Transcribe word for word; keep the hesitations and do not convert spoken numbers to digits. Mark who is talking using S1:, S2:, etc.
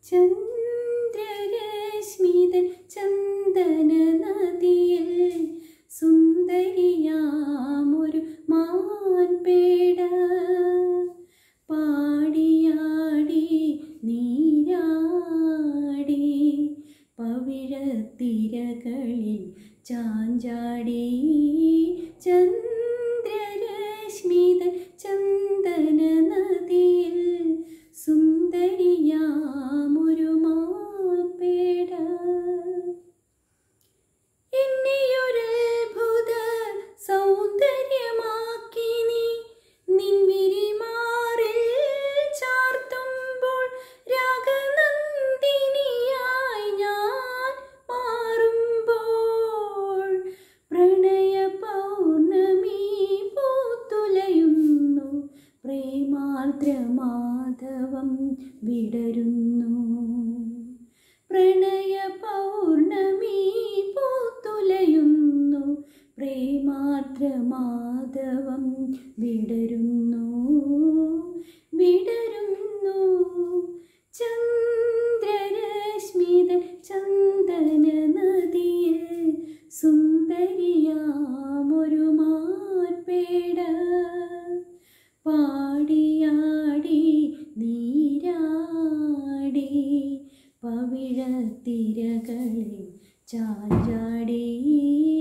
S1: ചന്ദ്രരശ്മിതൻ ചന്ദന നദിയിൽ സുന്ദരിയാമൊരു മാൻപേട പാടിയാടി നീരാടി പവിഴത്തിരകളിൽ ചാഞ്ചാടി. ചന്ദ്രരശ്മിതൻ ചന്ദന നദിയിൽ സുന്ദരിയാമൊരു മാൻപേട എന്നെയൊരത്ഭുത സൗന്ദര്യമാക്കി നീ നിൻവിരിമാറിൽ ചാർത്തുമ്പോൾ രാഗനന്ദിനിയായി ഞാൻ മാറുമ്പോൾ പ്രണയ പൗർണമി പൂത്തുലയുന്നു പ്രേമാർദ്രമാധവം വിടരുന്നു. പ്രണയ പൗർണമി പൂത്തുലയുന്നു പ്രേമാർദ്രമാധവം വിടരുന്നു വിടരുന്നു. ചന്ദ്രരശ്മിതൻ ചന്ദന നദിയിൽ സുന്ദരിയാമൊരു മാൻപേട പാടിയാടി നീരാടി പവിഴത്തിരകളിൽ ചാഞ്ചാടി.